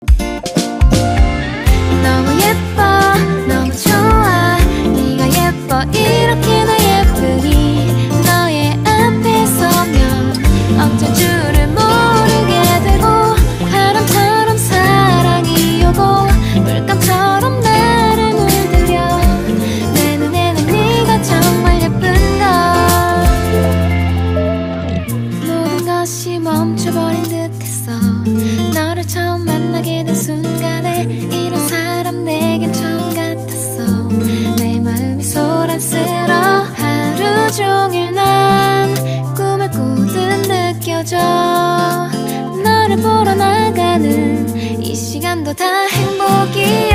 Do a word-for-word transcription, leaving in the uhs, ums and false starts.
너무 예뻐 너무 좋아 네가 예뻐 이렇게나 예쁘니 너의 앞에 서면 어쩔 줄을 모르게 되고 바람처럼 사랑이 오고 물감처럼 나를 물들여 내 눈에는 네가 정말 예쁜걸 모든 것이 멈춰버린 듯했어 너를 처음 만나게 된 순간에 이런 사람 내겐 처음 같았어 내 마음이 소란스러 하루 종일 난 꿈을 꾸듯 느껴져 너를 보러 나가는 이 시간도 다 행복이야